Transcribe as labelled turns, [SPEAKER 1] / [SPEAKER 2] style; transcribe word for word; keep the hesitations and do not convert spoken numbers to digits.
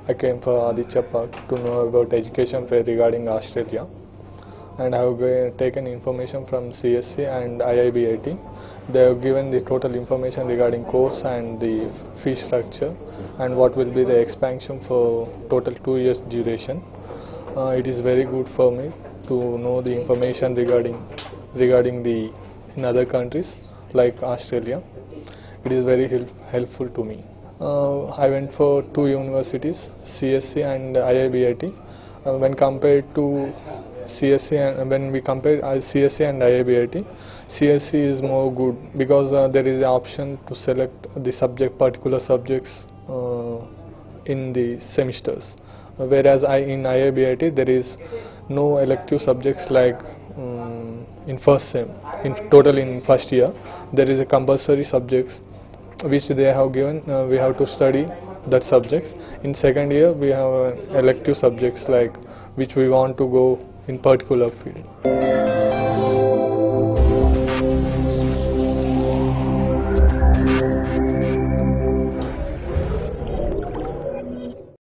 [SPEAKER 1] I came for Aditya Park to know about education fair regarding Australia, and I have taken information from C S C and I I B I T. They have given the total information regarding course and the fee structure and what will be the expansion for total two years duration. Uh, it is very good for me to know the information regarding regarding the in other countries like Australia. It is very help, helpful to me. Uh, I went for two universities, C S C and I I B I T. Uh, when compared to C S C and when we compare uh, C S C and I I B I T, C S C is more good because uh, there is an option to select the subject, particular subjects uh, in the semesters. Uh, whereas I in I I B I T there is no elective subjects like um, in first sem. In total in first year there is a compulsory subjects which they have given. Uh, we have to study that subjects. In second year we have uh, elective subjects like which we want to go in particular field.